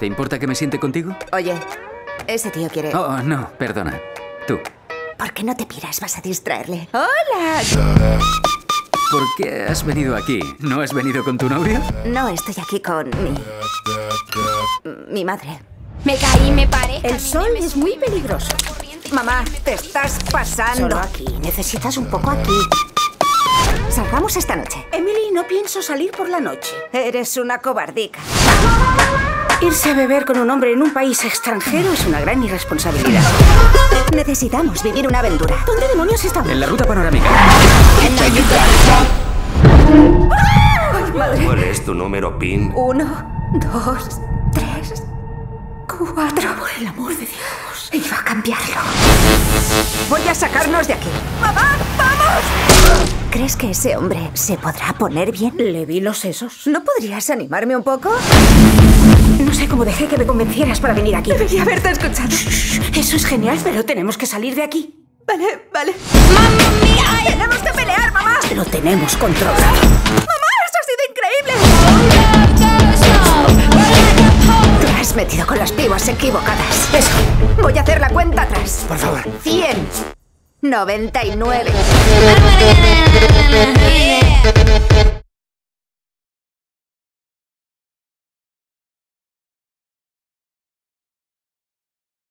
¿Te importa que me siente contigo? Oye, ese tío quiere... Oh, no, perdona. Tú. ¿Por qué no te piras? Vas a distraerle. ¡Hola! ¿Por qué has venido aquí? ¿No has venido con tu novio? No, estoy aquí con mi madre. Me caí, me paré. El sol es muy peligroso. Mamá, te estás pasando. Solo aquí. Necesitas un poco aquí. Salgamos esta noche. Emily, no pienso salir por la noche. Eres una cobardica. Irse a beber con un hombre en un país extranjero es una gran irresponsabilidad. Necesitamos vivir una aventura. ¿Dónde demonios estamos? En la ruta panorámica. ¿Cuál es tu número PIN? 1, 2, 3, 4. Por el amor de Dios. Iba a cambiarlo. Voy a sacarnos de aquí. ¡Mamá, vamos! ¿Crees que ese hombre se podrá poner bien? Le vi los sesos. ¿No podrías animarme un poco? No sé cómo dejé que me convencieras para venir aquí. Debería haberte escuchado. Eso es genial, pero tenemos que salir de aquí. Vale, vale. ¡Mamma mía! ¡Tenemos que pelear, mamá! Lo tenemos controlado. ¡Mamá, esto ha sido increíble! Te has metido con las pibas equivocadas. Eso. Voy a hacer la cuenta atrás. Por favor. 100. 99.